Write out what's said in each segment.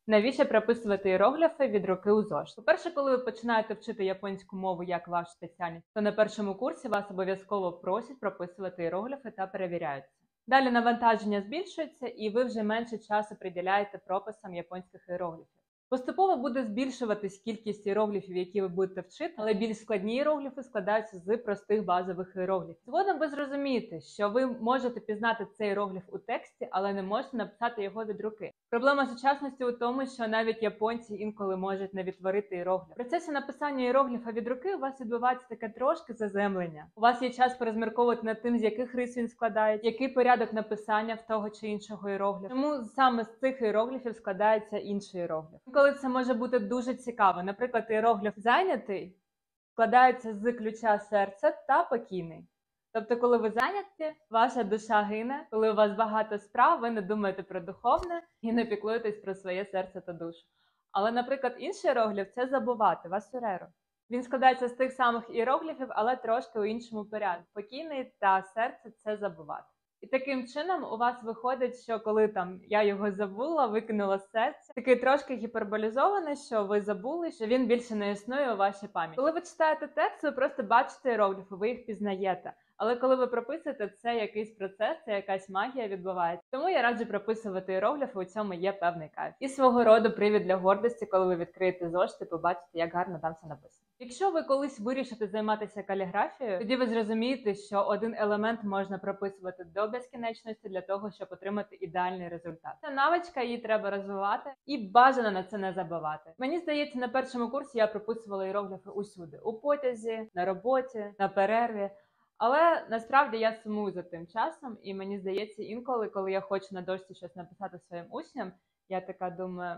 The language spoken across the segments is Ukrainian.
Навіщо прописувати іерогліфи від руки у зошит? По-перше, коли ви починаєте вчити японську мову як вашу спеціальність, то на першому курсі вас обов'язково просять прописувати іерогліфи та перевіряють це. Далі навантаження збільшується, і ви вже менше часу приділяєте прописам японських іерогліфів. Поступово буде збільшуватись кількість іерогліфів, які ви будете вчити, але більш складні іерогліфи складаються з простих базових іерогліфів. Згодом ви зрозумієте, що ви можете пізнати цей іерогліф у тексті, але не можете написати його від руки. Проблема сучасності у тому, що навіть японці інколи можуть не відтворити іерогліф. В процесі написання іерогліфа від руки у вас відбувається таке трошки заземлення. У вас є час порозмірковувати над тим, з яких рис він складається, який порядок написання в того чи іншого іерогліфу. Тому саме з цих іерогліфів складається інший іерогліф. Коли це може бути дуже цікаво. Наприклад, іерогліф «зайнятий» складається з ключа серця та покійний. Тобто, коли ви зайняті, ваша душа гине, коли у вас багато справ, ви не думаєте про духовне і не піклуєтесь про своє серце та душу. Але, наприклад, інший іерогліф – це «забувати» «васуреро». Він складається з тих самих іерогліфів, але трошки у іншому порядку. Покійний та серце – це «забувати». І таким чином у вас виходить, що коли там я його забула, викинула з серця, такий трошки гіперболізований, що ви забули, що він більше не існує у вашій пам'яті. Коли ви читаєте текст, ви просто бачите іерогліфи, ви їх пізнаєте. Але коли ви прописуєте, це якийсь процес, це якась магія відбувається. Тому я раджу прописувати іерогліфи, у цьому є певний кайф. І свого роду привід для гордості, коли ви відкриєте зошит і побачите, як гарно там все написано. Якщо ви колись вирішите займатися каліграфією, тоді ви зрозумієте, що один елемент можна прописувати до безкінечності для того, щоб отримати ідеальний результат. Це навичка, її треба розвивати і бажано на це не забувати. Мені здається, на першому курсі я прописувала іерогліфи усюди. У потязі, на роботі, на перерві. Але насправді я сумую за тим часом, і мені здається, інколи, коли я хочу на дошці щось написати своїм учням, я така думаю,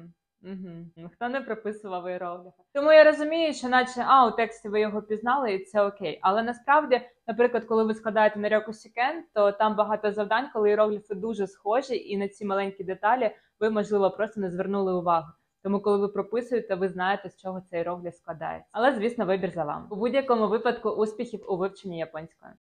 хто не прописував іерогліфи. Тому я розумію, що наче, у тексті ви його пізнали, і це окей. Але насправді, наприклад, коли ви складаєте на Рьоку Сікен, то там багато завдань, коли іерогліфи дуже схожі, і на ці маленькі деталі ви, можливо, просто не звернули увагу. Тому, коли ви прописуєте, ви знаєте, з чого цей іерогліф складається. Але, звісно, вибір за вами. У будь-якому випадку успіхів у вивченні японської.